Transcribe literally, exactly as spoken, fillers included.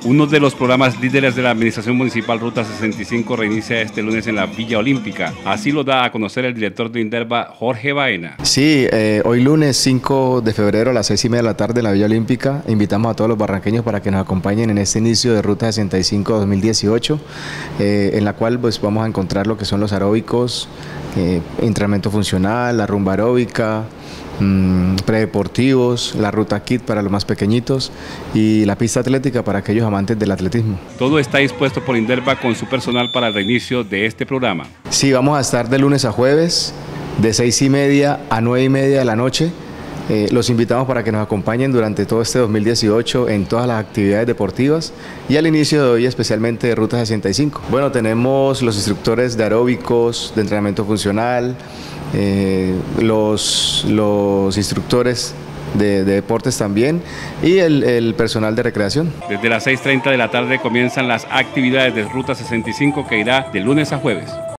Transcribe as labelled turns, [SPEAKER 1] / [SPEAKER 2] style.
[SPEAKER 1] Uno de los programas líderes de la Administración Municipal Ruta sesenta y cinco reinicia este lunes en la Villa Olímpica. Así lo da a conocer el director de Inderva, Jorge Baena.
[SPEAKER 2] Sí, eh, hoy lunes cinco de febrero a las seis y media de la tarde en la Villa Olímpica invitamos a todos los barranqueños para que nos acompañen en este inicio de Ruta sesenta y cinco dos mil dieciocho, eh, en la cual pues vamos a encontrar lo que son los aeróbicos, eh, entrenamiento funcional, la rumba aeróbica, mmm, predeportivos, la ruta kit para los más pequeñitos y la pista atlética para aquellos amantes del atletismo.
[SPEAKER 1] Todo está dispuesto por Inderva con su personal para el reinicio de este programa.
[SPEAKER 2] Sí, vamos a estar de lunes a jueves, de seis y media a nueve y media de la noche. Eh, los invitamos para que nos acompañen durante todo este dos mil dieciocho en todas las actividades deportivas y al inicio de hoy especialmente de Ruta sesenta y cinco. Bueno, tenemos los instructores de aeróbicos, de entrenamiento funcional, eh, los, los instructores de, de deportes también y el, el personal de recreación.
[SPEAKER 1] Desde las seis y treinta de la tarde comienzan las actividades de Ruta sesenta y cinco que irá de lunes a jueves.